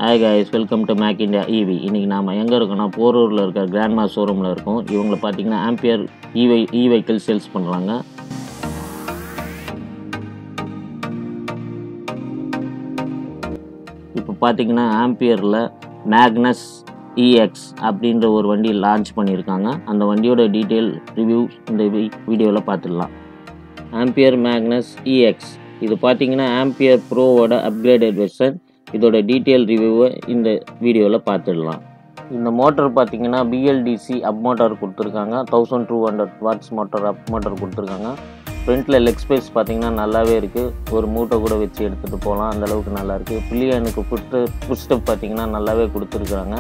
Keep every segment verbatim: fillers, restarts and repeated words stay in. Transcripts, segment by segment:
Hi guys, welcome to Mac India E V. இன்னைக்கு நாம எங்க இருக்கோம்னா போரூர்ல இருக்க கிராண்ட்மா ஷோரூம்ல இருக்கோம். இவங்க பாத்தீங்கன்னா ஆம்பியர் இ வெஹிக்கிள் சேல்ஸ் பண்றாங்க. இப்போ பாத்தீங்கன்னா ஆம்பியர்ல மேக்னஸ் E X அப்படின்ற ஒரு வண்டி லான்ச் பண்ணியிருக்காங்க. அந்த வண்டியோட டீடைல் ரிவ்யூ இந்த வீடியோல பார்த்துடலாம். ஆம்பியர் மேக்னஸ் E X இது பாத்தீங்கன்னா ஆம்பியர் ப்ரோவோட அப்கிரேடட் வெர்ஷன். இதோட டீட்டெயில் ரிவ்யூவை இந்த வீடியோவில் பார்த்துடலாம். இந்த மோட்டர் பார்த்தீங்கன்னா B L D C hub motor கொடுத்துருக்காங்க. Thousand two hundred watts motor hub motor கொடுத்துருக்காங்க. ஃப்ரண்ட்டில் லெக் ஸ்பேஸ் பார்த்தீங்கன்னா நல்லாவே இருக்குது. ஒரு மூட்டை கூட வச்சு எடுத்துகிட்டு போகலாம், அந்தளவுக்கு நல்லா இருக்குது. பில்லியனுக்கு ஃபுட்டு ஃபுட் ஸ்டெப் பார்த்தீங்கன்னா நல்லாவே கொடுத்துருக்குறாங்க.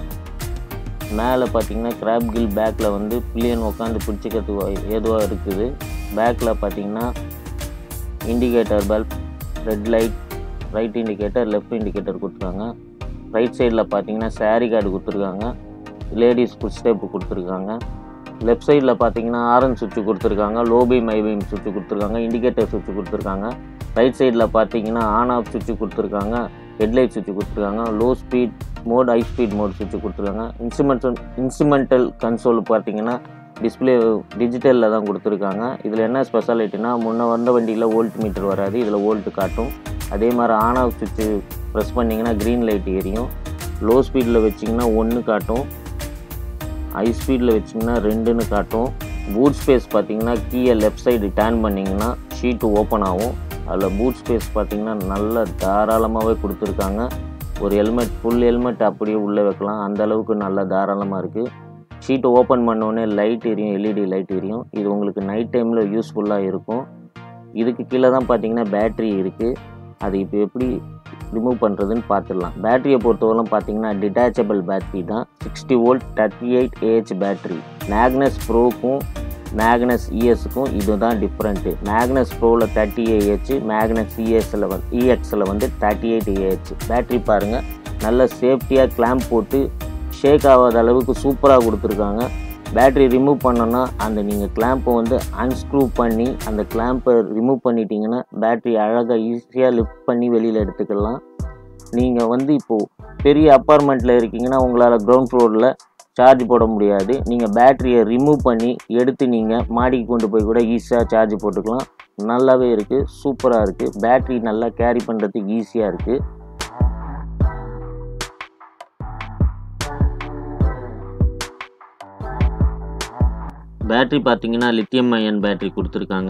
மேலே பார்த்தீங்கன்னா கிராப் கில் பேக்கில் வந்து பில்லியன் உட்காந்து பிடிச்சிக்கிறதுக்கு ஏதுவாக இருக்குது. பேக்கில் பார்த்தீங்கன்னா indicator bulb, red light, right indicator, left indicator கொடுத்துருக்காங்க. ரைட் சைடில் பார்த்தீங்கன்னா சாரி கார்டு கொடுத்துருக்காங்க. லேடிஸ் ஃபுட் ஸ்டெப் கொடுத்துருக்காங்க. லெஃப்ட் சைடில் பார்த்தீங்கன்னா ஆரன் சுவிட்சு கொடுத்துருக்காங்க. லோ பீம் ஹை பீம் சுவிட்சு கொடுத்துருக்காங்க. இண்டிகேட்டர் சுவிட்சு கொடுத்துருக்காங்க. ரைட் சைடில் பார்த்தீங்கன்னா ஆன் ஆஃப் சுவிட்சு கொடுத்துருக்காங்க. ஹெட்லைட் சுவிட்சு கொடுத்துருக்காங்க. Low speed mode, high speed mode சுவிட்சு கொடுத்துருக்காங்க. இன்ஸ்ட்ருமெண்டல் இன்ஸ்ட்ருமெண்டல் கன்சோல் பார்த்தீங்கன்னா டிஸ்பிளே டிஜிட்டலில் தான் கொடுத்துருக்காங்க. இதில் என்ன ஸ்பெஷாலிட்டினா முன்ன வந்த வண்டியில் வோல்ட் மீட்டர் வராது, இதில் வோல்ட் காட்டும். அதே மாதிரி ஆன் ஆஃப் சுவிட்சு ப்ரெஸ் பண்ணிங்கன்னா க்ரீன் லைட் எரியும். லோ ஸ்பீடில் வச்சிங்கன்னா ஒன்று காட்டும், ஹை ஸ்பீடில் வச்சிங்கன்னா ரெண்டுன்னு காட்டும். பூட் ஸ்பேஸ் பார்த்தீங்கன்னா கீயை லெஃப்ட் சைடு டர்ன் பண்ணிங்கன்னா ஷீட்டு ஓப்பன் ஆகும். அதில் பூட் ஸ்பேஸ் பார்த்தீங்கன்னா நல்ல தாராளமாகவே கொடுத்துருக்காங்க. ஒரு ஹெல்மெட் ஃபுல் ஹெல்மெட் அப்படியே உள்ளே வைக்கலாம், அந்த அளவுக்கு நல்ல தாராளமாக இருக்குது. ஷீட்டு ஓப்பன் பண்ணோடனே லைட் எரியும், எல்இடி லைட் எரியும். இது உங்களுக்கு நைட் டைமில் யூஸ்ஃபுல்லாக இருக்கும். இதுக்கு கீழே தான் பார்த்தீங்கன்னா பேட்ரி இருக்குது. அது இப்போ எப்படி ரிமூவ் பண்ணுறதுன்னு பார்த்துடலாம். பேட்டரியை பொறுத்தவரைக்கும் பார்த்தீங்கன்னா டிட்டாச்சபிள் பேட்டரி தான். Sixty volt thirty eight AH battery. Magnus ப்ரோக்கும் மேக்னஸ் இஎஸ்க்கும் இது தான் டிஃப்ரெண்ட்டு. மேக்னஸ் ப்ரோவில் தேர்ட்டி ஏஹெச், மேக்னஸ் இஎஸ்ஸில் வந்து இஎக்ஸில் வந்து தேர்ட்டி எயிட் ஏஹெச். பேட்டரி பாருங்கள், நல்ல சேஃப்டியாக கிளாம்ப் போட்டு ஷேக் ஆகாத அளவுக்கு சூப்பராக கொடுத்துருக்காங்க. பேட்ரி ரிமூவ் பண்ணோன்னா அந்த நீங்கள் கிளாம்பை வந்து அன்ஸ்க்ரூ பண்ணி அந்த கிளாம்பை ரிமூவ் பண்ணிட்டீங்கன்னா பேட்ரி அழகாக ஈஸியாக லிஃப்ட் பண்ணி வெளியில் எடுத்துக்கலாம். நீங்கள் வந்து இப்போது பெரிய அப்பார்ட்மெண்ட்டில் இருக்கீங்கன்னா உங்களால் கிரவுண்ட் ஃப்ளோரில் சார்ஜ் போட முடியாது. நீங்கள் பேட்டரியை ரிமூவ் பண்ணி எடுத்து நீங்கள் மாடிக்கு கொண்டு போய் கூட ஈஸியாக சார்ஜ் போட்டுக்கலாம். நல்லாவே இருக்குது, சூப்பராக இருக்குது. பேட்ரி நல்லா கேரி பண்ணுறதுக்கு ஈஸியாக இருக்குது. பேட்டரி பார்த்தீங்கன்னா லித்தியம் அயன் பேட்டரி கொடுத்துருக்காங்க.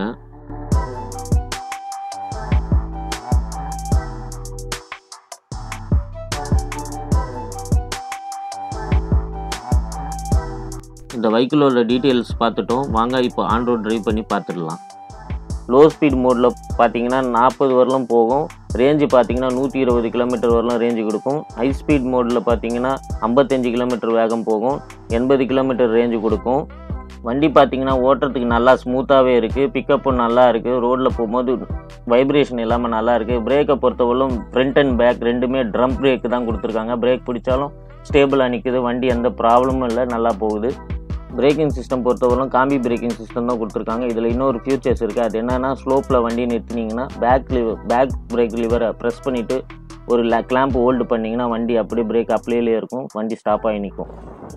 இந்த வெஹிக்கிளோட டீட்டெயில்ஸ் பார்த்துட்டோம். வாங்க இப்போ ஆன் ரோட் ட்ரைவ் பண்ணி பார்த்துடலாம். லோ ஸ்பீட் மோடில் பார்த்தீங்கன்னா நாற்பது வரலும் போகும். ரேஞ்சு பார்த்தீங்கன்னா நூற்றி இருபது கிலோமீட்டர் வரலாம் ரேஞ்சு கொடுக்கும். ஹை ஸ்பீட் மோடில் பார்த்தீங்கன்னா ஐம்பத்தஞ்சு கிலோமீட்டர் வேகம் போகும், எண்பது கிலோமீட்டர் ரேஞ்சு கொடுக்கும். வண்டி பார்த்தீங்கன்னா ஓட்டுறதுக்கு நல்லா ஸ்மூத்தாகவே இருக்குது. பிக்கப்பும் நல்லா இருக்குது. ரோட்டில் போகும்போது வைப்ரேஷன் இல்லாமல் நல்லா இருக்குது. பிரேக்கை பொறுத்தவரைக்கும் ஃப்ரண்ட் அண்ட் பேக் ரெண்டுமே ட்ரம் பிரேக்கு தான் கொடுத்துருக்காங்க. பிரேக் பிடிச்சாலும் ஸ்டேபிளாக நிற்குது. வண்டி எந்த ப்ராப்ளமும் இல்லை, நல்லா போகுது. பிரேக்கிங் சிஸ்டம் பொறுத்தவரைக்கும் காம்பி பிரேக்கிங் சிஸ்டம் தான் கொடுத்துருக்காங்க. இதில் இன்னொரு ஃபியூச்சர்ஸ் இருக்குது. அது என்னென்னா ஸ்லோப்பில் வண்டி நிறுத்தினீங்கன்னா பேக் லிவர் பேக் பிரேக் லிவரை ப்ரெஸ் பண்ணிவிட்டு ஒரு கிளாம்ப் ஹோல்டு பண்ணிங்கன்னா வண்டி அப்படியே பிரேக் அப்ளேலே இருக்கும், வண்டி ஸ்டாப் ஆகி நிற்கும்.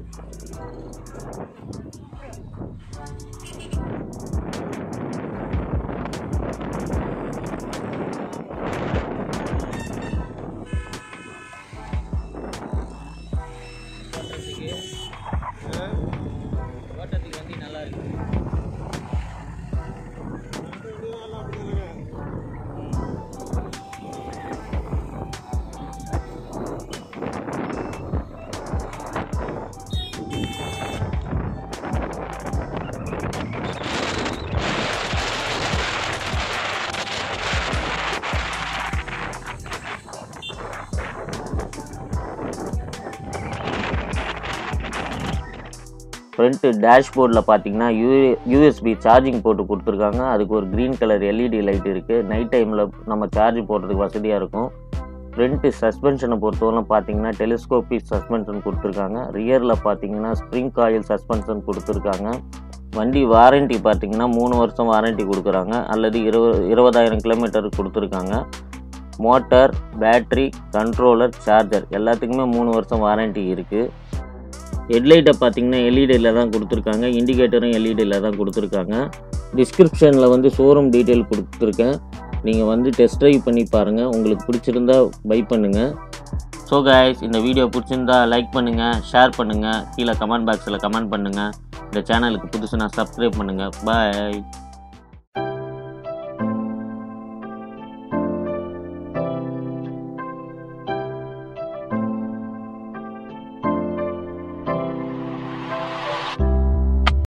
ஓட்டத்துக்கு வண்டி நல்லா இருக்கு. ஃப்ரண்ட்டு டேஷ்போர்டில் பார்த்தீங்கன்னா யூ யூஎஸ்பி சார்ஜிங் போட்டு கொடுத்துருக்காங்க. அதுக்கு ஒரு க்ரீன் கலர் எல்இடி லைட் இருக்குது. நைட் டைமில் நம்ம சார்ஜ் போடுறதுக்கு வசதியாக இருக்கும். ஃப்ரண்ட்டு சஸ்பென்ஷனை பொறுத்தவரை பார்த்தீங்கன்னா டெலிஸ்கோபிக் சஸ்பென்ஷன் கொடுத்துருக்காங்க. ரியரில் பார்த்தீங்கன்னா ஸ்ப்ரிங் காயில் சஸ்பென்ஷன் கொடுத்துருக்காங்க. வண்டி வாரண்ட்டி பார்த்தீங்கன்னா மூணு வருஷம் வாரண்ட்டி கொடுக்குறாங்க, அல்லது இருபது இருபதாயிரம் கிலோமீட்டர் கொடுத்துருக்காங்க. மோட்டார், பேட்ரி, கண்ட்ரோலர், சார்ஜர் எல்லாத்துக்குமே மூணு வருஷம் வாரண்ட்டி இருக்குது. ஹெட்லைட்டை பார்த்தீங்கன்னா எல்இடியில் தான் கொடுத்துருக்காங்க. இண்டிகேட்டரும் எல்இடியில் தான் கொடுத்துருக்காங்க. டிஸ்கிரிப்ஷனில் வந்து ஷோரூம் டீட்டெயில் கொடுத்துருக்கேன். நீங்கள் வந்து டெஸ்ட் ட்ரைவ் பண்ணி பாருங்கள். உங்களுக்கு பிடிச்சிருந்தா பை பண்ணுங்கள். ஸோ கைஸ், இந்த வீடியோ பிடிச்சிருந்தா லைக் பண்ணுங்கள், ஷேர் பண்ணுங்கள், கீழே கமெண்ட் பாக்ஸில் கமெண்ட் பண்ணுங்கள். இந்த சேனலுக்கு புதுசுனா சப்ஸ்கிரைப் பண்ணுங்கள். பாய்.